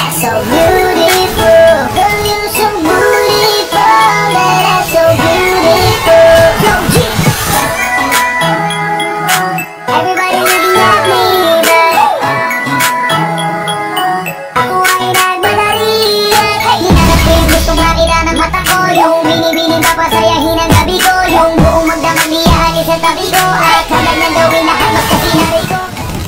So beautiful, girl, you're so beautiful. That's so beautiful. Yo, everybody looking at me, but ako ay nagmadali. Hinanapin gustong makita ng mata ko, yung binibining papasayahin ang gabi ko, yung buong magdamang niyahan sa tabi ko, at habang nandawin na habang sa sinari ko.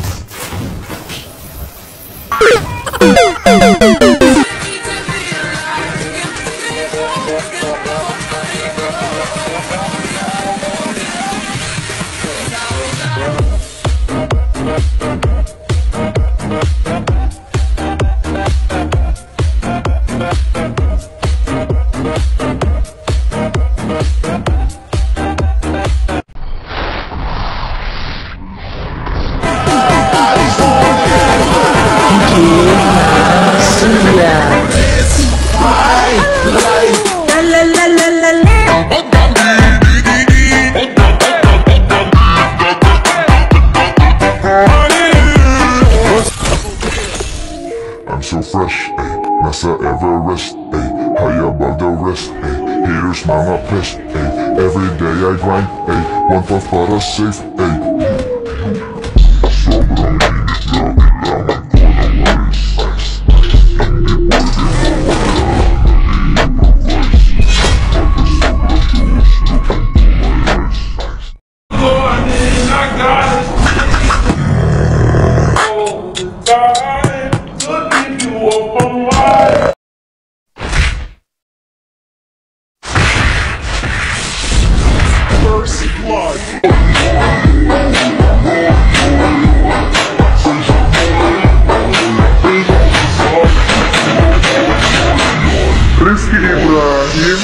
I'm so fresh, ayy, Massa Everest, ayy, high above the rest, ayy, haters mama pest, ayy, every day I grind, ayy, one puff but a safe, ayy. Sobrang init na kailangan ko ng ice. First blood. Rizky Ibrahim.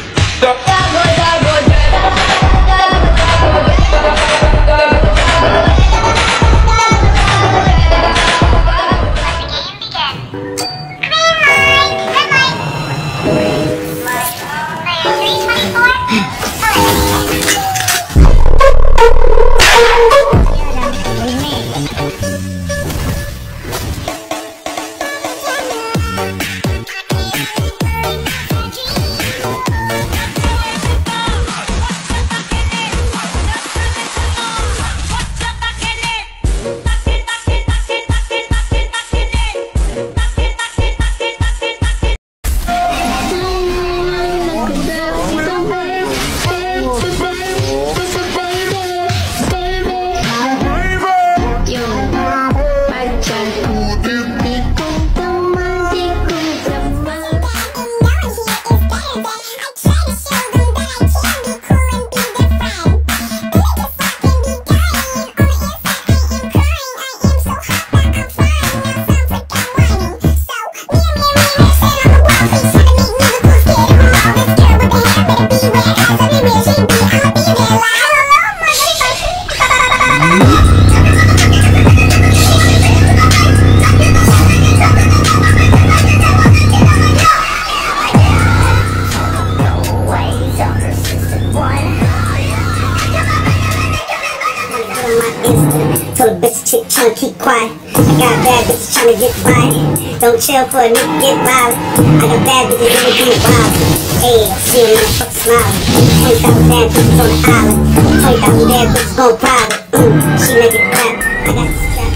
Told a bitch chick tryna keep quiet. I got bad bitches tryna get by. Don't chill for a nigga get wild. I got bad bitches that would be wild. Ayy, see a motherfucker smiling. 20,000 bad bitches on the island. 20,000 bad bitches gon' private. She make it clap. I got this strap.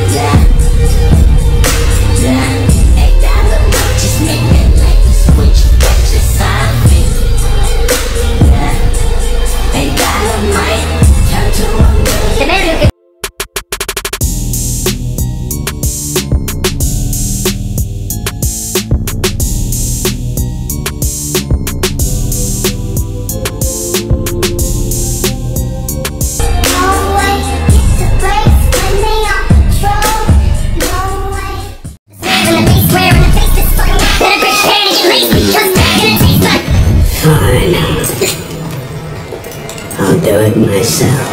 Hey, dollar, just make that like the switch. Just sign me. Hey, dollar, might turn to a million. Fine. I'll do it myself.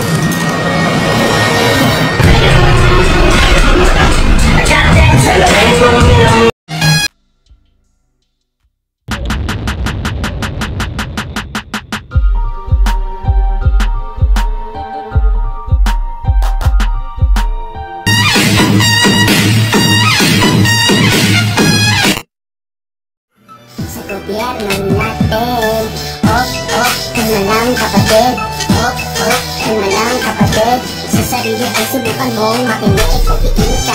kapatid. Kalma lang kapatid. Sa sarili ay subukan mong makinig. Pag-iinit ka